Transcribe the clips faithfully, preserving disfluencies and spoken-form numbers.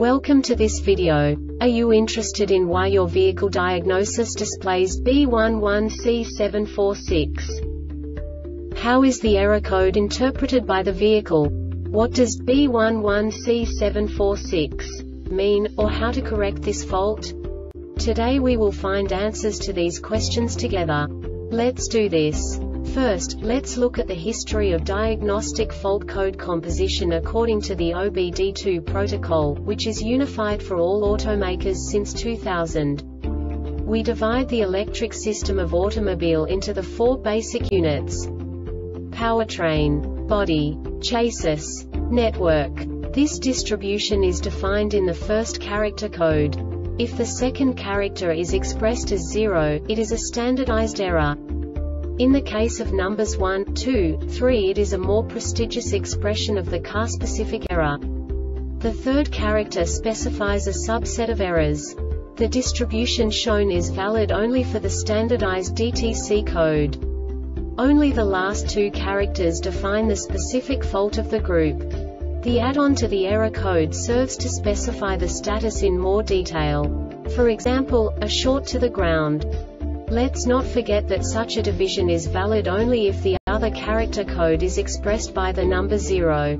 Welcome to this video. Are you interested in why your vehicle diagnosis displays B one one C seven four six? How is the error code interpreted by the vehicle? What does B one one C seven four six mean, or how to correct this fault? Today we will find answers to these questions together. Let's do this. First, let's look at the history of diagnostic fault code composition according to the O B D two protocol, which is unified for all automakers since two thousand. We divide the electric system of automobile into the four basic units: powertrain, body, chassis, network. This distribution is defined in the first character code. If the second character is expressed as zero, it is a standardized error. In the case of numbers one, two, three, it is a more prestigious expression of the car-specific error. The third character specifies a subset of errors. The distribution shown is valid only for the standardized D T C code. Only the last two characters define the specific fault of the group. The add-on to the error code serves to specify the status in more detail. For example, a short to the ground. Let's not forget that such a division is valid only if the other character code is expressed by the number zero.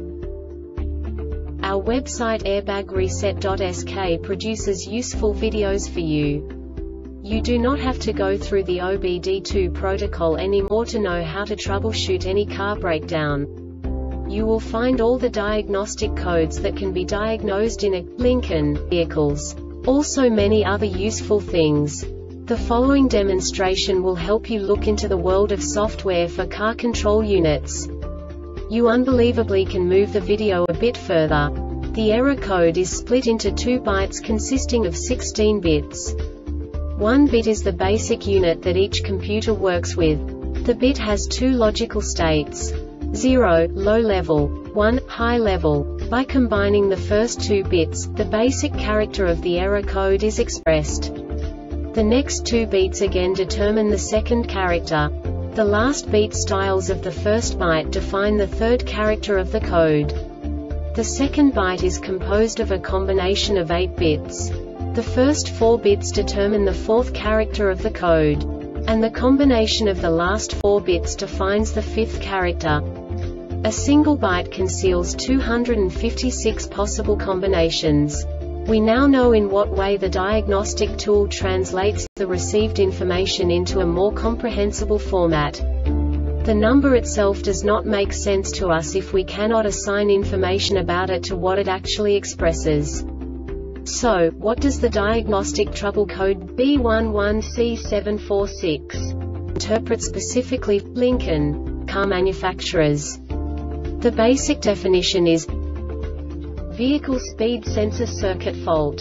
Our website airbag reset dot S K produces useful videos for you. You do not have to go through the O B D two protocol anymore to know how to troubleshoot any car breakdown. You will find all the diagnostic codes that can be diagnosed in a Lincoln vehicles. Also many other useful things. The following demonstration will help you look into the world of software for car control units. You unbelievably can move the video a bit further. The error code is split into two bytes consisting of sixteen bits. One bit is the basic unit that each computer works with. The bit has two logical states: zero, low level, one, high level. By combining the first two bits, the basic character of the error code is expressed. The next two beats again determine the second character. The last beat styles of the first byte define the third character of the code. The second byte is composed of a combination of eight bits. The first four bits determine the fourth character of the code. And the combination of the last four bits defines the fifth character. A single byte conceals two hundred fifty-six possible combinations. We now know in what way the diagnostic tool translates the received information into a more comprehensible format. The number itself does not make sense to us if we cannot assign information about it to what it actually expresses. So, what does the diagnostic trouble code B one one C seven four six interpret specifically for Lincoln car manufacturers? The basic definition is vehicle speed sensor circuit fault.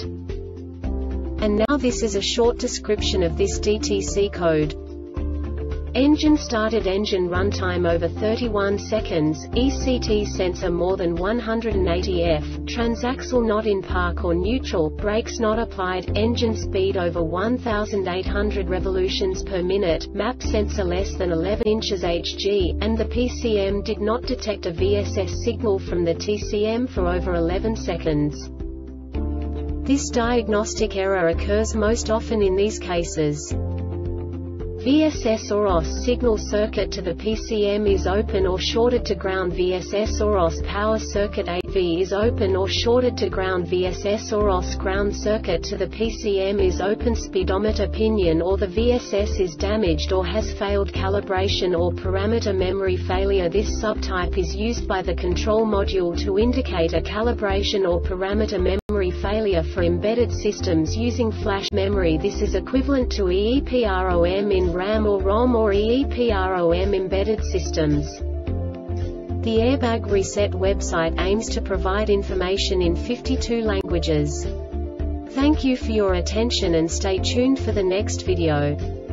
And now this is a short description of this D T C code. Engine started, engine runtime over thirty-one seconds, E C T sensor more than one hundred eighty F, transaxle not in park or neutral, brakes not applied, engine speed over one thousand eight hundred revolutions per minute, map sensor less than eleven inches H G, and the P C M did not detect a V S S signal from the T C M for over eleven seconds. This diagnostic error occurs most often in these cases: V S S or O S signal circuit to the P C M is open or shorted to ground. V S S or O S power circuit A V is open or shorted to ground. V S S or O S ground circuit to the P C M is open. Speedometer pinion or the V S S is damaged or has failed calibration or parameter memory failure. This subtype is used by the control module to indicate a calibration or parameter memory failure for embedded systems using flash memory. This is equivalent to E E P R O M in RAM or ROM or E E P R O M embedded systems. The Airbag Reset website aims to provide information in fifty-two languages. Thank you for your attention and stay tuned for the next video.